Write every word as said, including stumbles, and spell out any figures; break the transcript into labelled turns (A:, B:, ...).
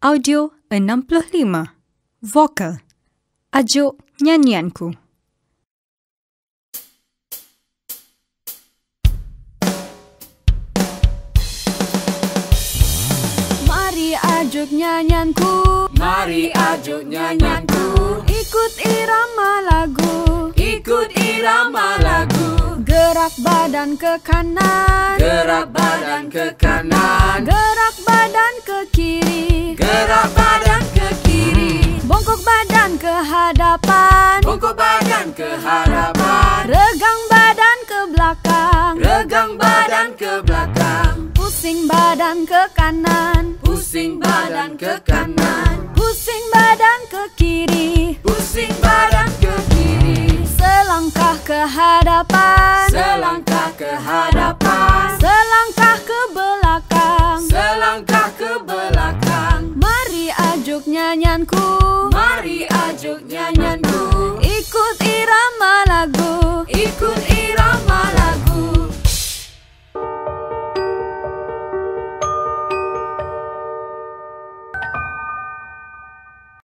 A: Audio enam puluh lima. Vokal. Ajuk nyanyianku.
B: Mari ajuk nyanyianku,
C: mari ajuk nyanyianku,
B: ikut irama lagu,
C: ikut irama lagu.
B: Gerak badan ke kanan,
C: Gerak badan ke kanan,
B: gerak badan ke kiri,
C: gerak badan ke kiri.
B: bongkok badan ke hadapan,
C: Bongkok badan ke hadapan,
B: regang badan ke belakang,
C: regang badan ke belakang.
B: pusing badan ke kanan,
C: Pusing badan ke kanan,
B: pusing badan ke kiri,
C: pusing badan ke kiri.
B: selangkah ke hadapan,
C: Selangkah ke hadapan,
B: selangkah ke belakang.
C: selangkah ke belakang.
B: Mari ajuk nyanyianku,
C: Mari ajuk nyanyianku,
B: ikut irama lagu.